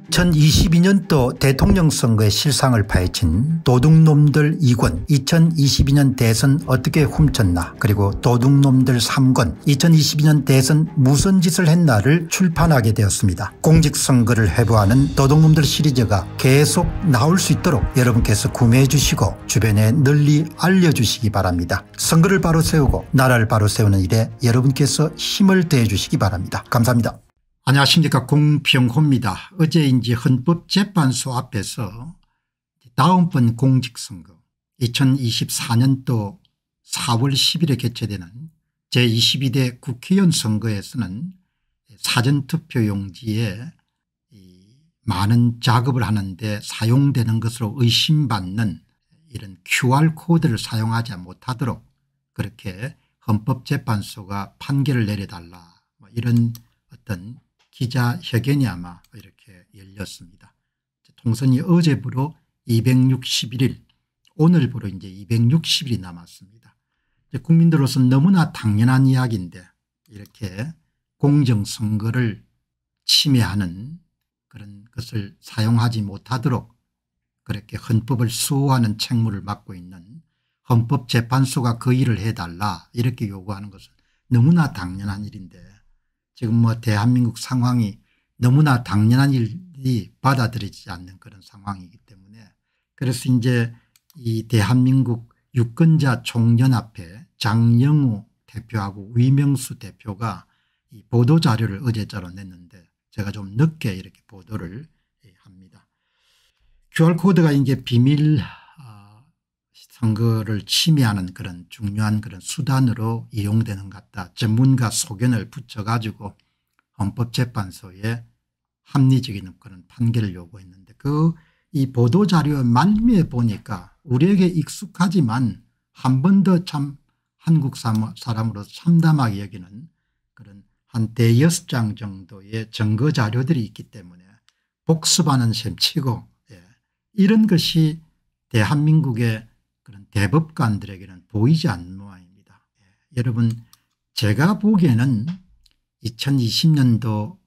2022년도 대통령 선거의 실상을 파헤친 도둑놈들 2권 2022년 대선 어떻게 훔쳤나 그리고 도둑놈들 3권 2022년 대선 무슨 짓을 했나를 출판하게 되었습니다. 공직선거를 회부하는 도둑놈들 시리즈가 계속 나올 수 있도록 여러분께서 구매해 주시고 주변에 널리 알려주시기 바랍니다. 선거를 바로 세우고 나라를 바로 세우는 일에 여러분께서 힘을 더해 주시기 바랍니다. 감사합니다. 안녕하십니까, 공병호입니다. 어제 이제 헌법재판소 앞에서 다음번 공직선거 2024년도 4월 10일에 개최되는 제22대 국회의원 선거에서는 사전투표용지에 많은 작업을 하는데 사용되는 것으로 의심받는 이런 QR코드를 사용하지 못하도록 그렇게 헌법재판소가 판결을 내려달라, 이런 어떤 기자회견이 아마 이렇게 열렸습니다. 통선이 어제부로 261일, 오늘부로 이제 260일이 남았습니다. 국민들로서는 너무나 당연한 이야기인데 이렇게 공정선거를 침해하는 그런 것을 사용하지 못하도록 그렇게 헌법을 수호하는 책무를 맡고 있는 헌법재판소가 그 일을 해달라, 이렇게 요구하는 것은 너무나 당연한 일인데 지금 뭐 대한민국 상황이 너무나 당연한 일이 받아들이지 않는 그런 상황이기 때문에, 그래서 이제 이 대한민국 유권자 총연합회 장영우 대표하고 위명수 대표가 이 보도자료를 어제자로 냈는데 제가 좀 늦게 이렇게 보도를 합니다. QR코드가 이제 비밀 선거를 침해하는 그런 중요한 그런 수단으로 이용되는 것 같다. 전문가 소견을 붙여가지고 헌법재판소에 합리적인 그런 판결을 요구했는데 이 보도자료 말미에 보니까 우리에게 익숙하지만 한 번 더 참 한국 사람으로서 참담하게 여기는 그런 한 대여섯 장 정도의 증거자료들이 있기 때문에 복습하는 셈치고 이런 것이 대한민국의 그런 대법관들에게는 보이지 않는 모양입니다. 여러분, 제가 보기에는 2020년도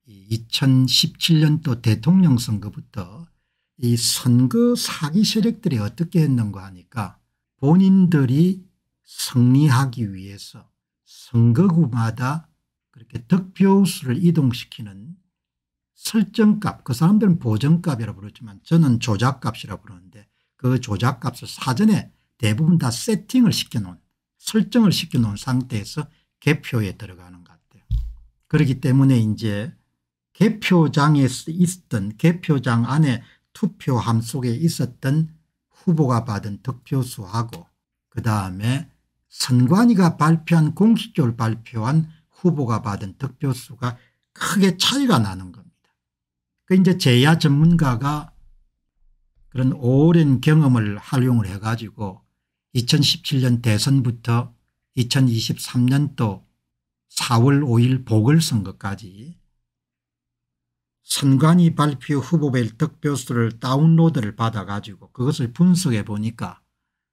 2017년도 대통령 선거부터 이 선거 사기 세력들이 어떻게 했는가 하니까 본인들이 승리하기 위해서 선거구마다 그렇게 득표수를 이동시키는 설정값, 그 사람들은 보정값이라고 부르지만 저는 조작값이라고 부르는데 그 조작값을 사전에 대부분 다 세팅을 시켜놓은, 설정을 시켜놓은 상태에서 개표에 들어가는 것 같아요. 그렇기 때문에 이제 개표장에 있었던, 개표장 안에 투표함 속에 있었던 후보가 받은 득표수하고 그다음에 선관위가 발표한, 공식적으로 발표한 후보가 받은 득표수가 크게 차이가 나는 겁니다. 그 이제 제야 전문가가 그런 오랜 경험을 활용을 해가지고 2017년 대선부터 2023년도 4월 5일 보궐선거까지 선관위 발표 후보별 득표수를 다운로드를 받아가지고 그것을 분석해 보니까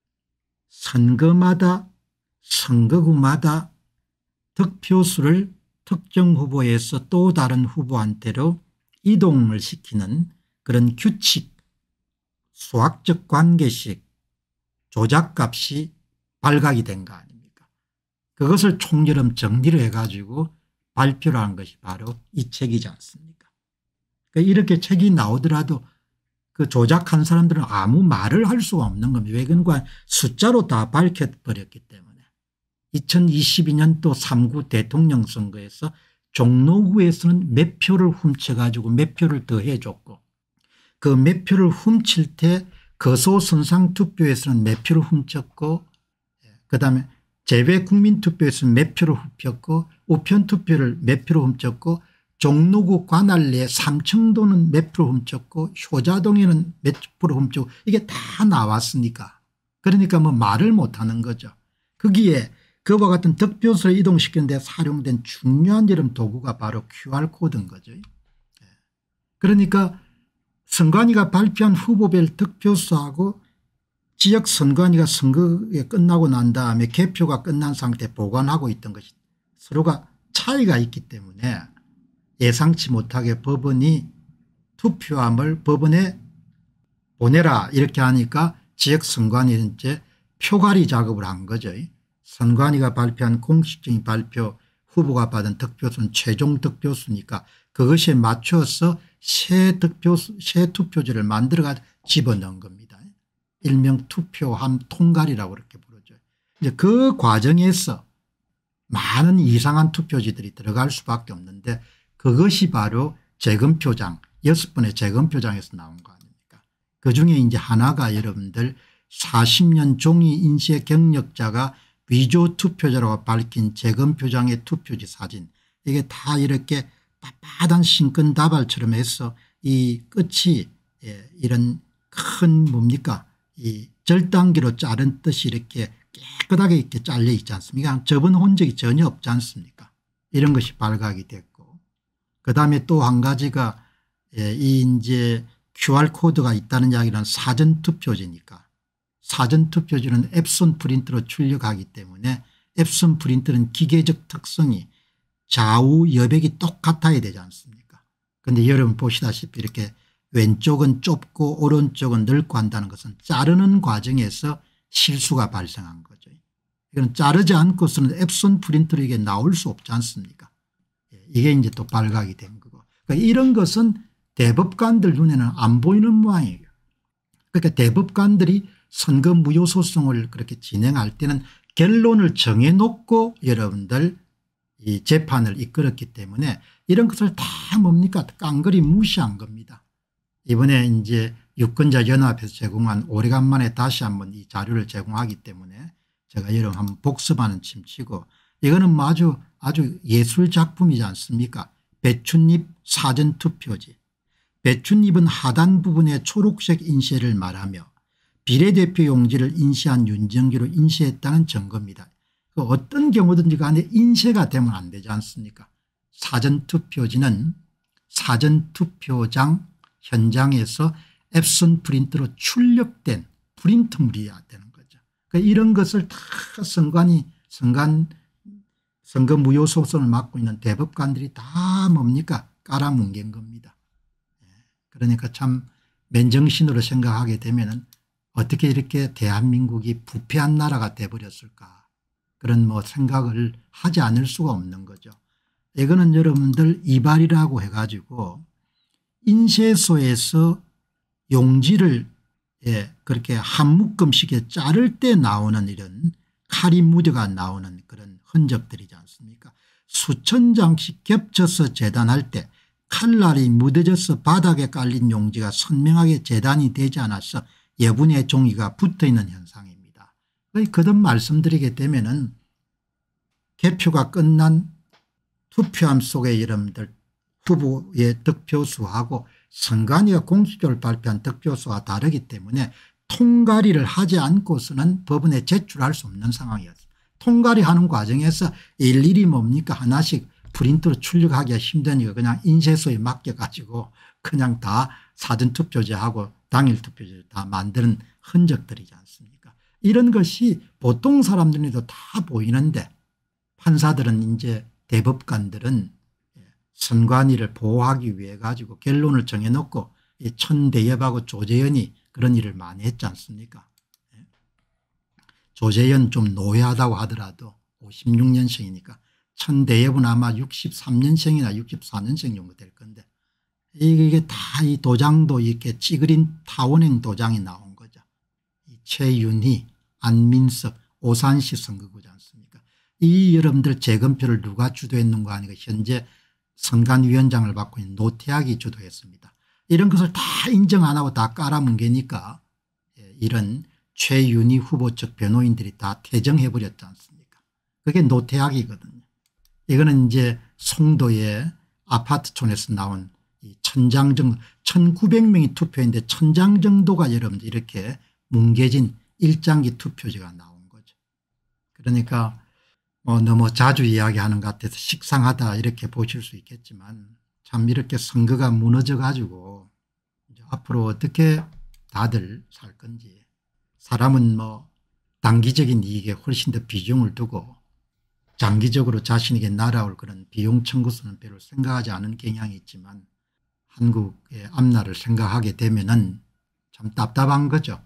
선거마다, 선거구마다 득표수를 특정 후보에서 또 다른 후보한테로 이동을 시키는 그런 규칙, 수학적 관계식 조작값이 발각이 된 거 아닙니까? 그것을 총처럼 정리를 해가지고 발표를 한 것이 바로 이 책이지 않습니까? 그러니까 이렇게 책이 나오더라도 그 조작한 사람들은 아무 말을 할 수가 없는 겁니다. 왜 그런가? 숫자로 다 밝혀버렸기 때문에. 2022년도 3구 대통령 선거에서 종로구에서는 몇 표를 훔쳐가지고 몇 표를 더해 줬고 그 몇 표를 훔칠 때 거소선상 투표에서는 몇 표를 훔쳤고 그다음에 제외 국민투표에서는 몇 표를 훔쳤고 우편투표를 몇 표를 훔쳤고 종로구 관할내 삼청도는 몇 프로 훔쳤고 효자동에는 몇 프로 훔쳤고 이게 다 나왔으니까, 그러니까 뭐 말을 못하는 거죠. 거기에 그와 같은 득표수를 이동시키는 데 사용된 중요한 이런 도구가 바로 QR코드인 거죠. 그러니까 선관위가 발표한 후보별 득표수하고 지역 선관위가 선거가 끝나고 난 다음에 개표가 끝난 상태에 보관하고 있던 것이 서로가 차이가 있기 때문에 예상치 못하게 법원이 투표함을 법원에 보내라 이렇게 하니까 지역선관위 이제 표가리 작업을 한 거죠. 선관위가 발표한 공식적인 발표 후보가 받은 득표수는 최종 득표수니까 그것에 맞춰서 새 투표지를 만들어가 집어넣은 겁니다. 일명 투표함 통갈이라고 그렇게 부르죠. 이제 그 과정에서 많은 이상한 투표지들이 들어갈 수밖에 없는데 그것이 바로 재검표장 6번의 재검표장에서 나온 거 아닙니까. 그중에 이제 하나가 여러분들 40년 종이 인쇄 경력자가 위조 투표자라고 밝힌 재검표장의 투표지 사진 이게 다 이렇게 빳빳한 신끈다발처럼 해서 이 끝이 이런 큰 뭡니까 이 절단기로 자른 듯이 이렇게 깨끗하게 이렇게 잘려 있지 않습니까. 접은 흔적이 전혀 없지 않습니까. 이런 것이 발각이 됐고 그다음에 또 한 가지가 이 이제 QR코드가 있다는 이야기는 사전투표지니까 사전투표지는 앱손 프린터로 출력하기 때문에 앱손 프린터는 기계적 특성이 좌우 여백이 똑같아야 되지 않습니까. 그런데 여러분 보시다시피 이렇게 왼쪽은 좁고 오른쪽은 넓고 한다는 것은 자르는 과정에서 실수가 발생한 거죠. 이건 자르지 않고서는 앱손 프린터로 이게 나올 수 없지 않습니까. 이게 이제 또 발각이 된 거고 그러니까 이런 것은 대법관들 눈에는 안 보이는 모양이에요. 그러니까 대법관들이 선거 무효 소송을 그렇게 진행할 때는 결론을 정해놓고 여러분들 이 재판을 이끌었기 때문에 이런 것을 다 뭡니까 깡그리 무시한 겁니다. 이번에 이제 유권자 연합에서 제공한 오래간만에 다시 한번 이 자료를 제공하기 때문에 제가 여러분 한번 복습하는 침치고 이거는 뭐 아주 예술 작품이지 않습니까. 배춧잎 사전투표지. 배춧잎은 하단 부분에 초록색 인쇄를 말하며 비례대표 용지를 인쇄한 윤정기로 인쇄했다는 증거입니다. 어떤 경우든지 간에 인쇄가 되면 안 되지 않습니까. 사전투표지는 사전투표장 현장에서 앱손 프린터로 출력된 프린트물이어야 되는 거죠. 그러니까 이런 것을 다 선거 무효 소송을 맡고 있는 대법관들이 다 뭡니까 깔아뭉갠 겁니다. 그러니까 참 맨정신으로 생각하게 되면은 어떻게 이렇게 대한민국이 부패한 나라가 돼버렸을까 그런 뭐 생각을 하지 않을 수가 없는 거죠. 이거는 여러분들 이발이라고 해가지고 인쇄소에서 용지를 그렇게 한 묶음씩에 자를 때 나오는 이런 칼이 묻어가 나오는 그런 흔적들이지 않습니까. 수천 장씩 겹쳐서 재단할 때 칼날이 묻어져서 바닥에 깔린 용지가 선명하게 재단이 되지 않아서 여분의 종이가 붙어있는 현상입니다. 거듭 말씀드리게 되면은 개표가 끝난 투표함 속에 여러분들 후보의 득표수하고 선관위가 공식적으로 발표한 득표수와 다르기 때문에 통가리를 하지 않고서는 법원에 제출할 수 없는 상황이었습니다. 통가리하는 과정에서 일일이 뭡니까 하나씩 프린터로 출력하기가 힘드니까 그냥 인쇄소에 맡겨가지고 그냥 다 사전투표지하고 당일투표지를 다 만드는 흔적들이지 않습니까. 이런 것이 보통 사람들에도 다 보이는데 판사들은 이제 대법관들은 선관위를 보호하기 위해 가지고 결론을 정해놓고 이 천대엽하고 조재현이 그런 일을 많이 했지 않습니까. 조재현 좀 노회하다고 하더라도 56년생이니까 천대엽은 아마 63년생이나 64년생 정도 될 건데 이게 다 이 도장도 이렇게 찌그린 타원행 도장이 나온 거죠. 최윤희 안민석 오산시 선거구지 않습니까. 이 여러분들 재검표를 누가 주도했는가 하니까 현재 선관위원장을 맡고 있는 노태악이 주도했습니다. 이런 것을 다 인정 안 하고 다 깔아뭉개니까 이런 최윤희 후보 측 변호인들이 다 퇴정해버렸지 않습니까. 그게 노태악이거든요. 이거는 이제 송도의 아파트촌에서 나온 이 1000장 정도 1900명이 투표했는데 1000장 정도가 여러분들 이렇게 뭉개진 일장기 투표지가 나온 거죠. 그러니까 뭐 너무 자주 이야기하는 것 같아서 식상하다 이렇게 보실 수 있겠지만 참 이렇게 선거가 무너져 가지고 이제 앞으로 어떻게 다들 살 건지 사람은 뭐 단기적인 이익에 훨씬 더 비중을 두고 장기적으로 자신에게 날아올 그런 비용 청구서는 별로 생각하지 않은 경향이 있지만 한국의 앞날을 생각하게 되면은 참 답답한 거죠.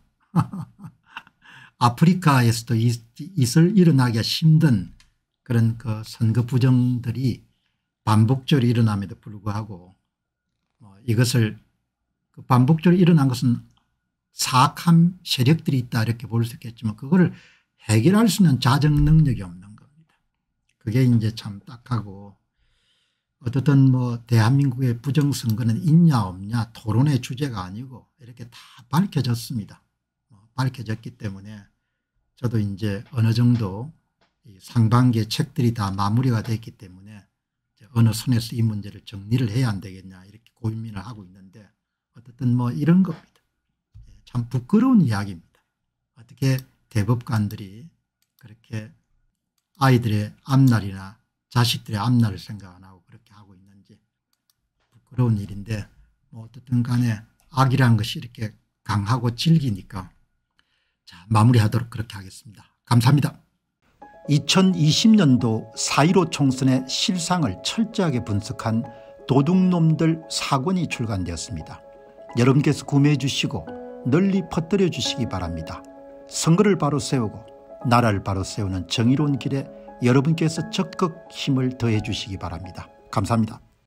아프리카에서도 있을 일어나기가 힘든 그런 그 선거 부정들이 반복적으로 일어남에도 불구하고 이것을 반복적으로 일어난 것은 사악한 세력들이 있다 이렇게 볼 수 있겠지만 그거를 해결할 수 있는 자정 능력이 없는 겁니다. 그게 이제 참 딱하고 어떻든 대한민국의 부정선거는 있냐 없냐 토론의 주제가 아니고 이렇게 다 밝혀졌습니다. 밝혀졌기 때문에 저도 이제 어느 정도 상반기의 책들이 다 마무리가 됐기 때문에 어느 선에서 이 문제를 정리를 해야 안 되겠냐 이렇게 고민을 하고 있는데 어쨌든 이런 겁니다. 참 부끄러운 이야기입니다. 어떻게 대법관들이 그렇게 아이들의 앞날이나 자식들의 앞날을 생각 안 하고 그렇게 하고 있는지 부끄러운 일인데 어쨌든 간에 악이라는 것이 이렇게 강하고 질기니까 자 마무리하도록 그렇게 하겠습니다. 감사합니다. 2020년도 4.15 총선의 실상을 철저하게 분석한 도둑놈들 4권이 출간되었습니다. 여러분께서 구매해 주시고 널리 퍼뜨려 주시기 바랍니다. 선거를 바로 세우고 나라를 바로 세우는 정의로운 길에 여러분께서 적극 힘을 더해 주시기 바랍니다. 감사합니다.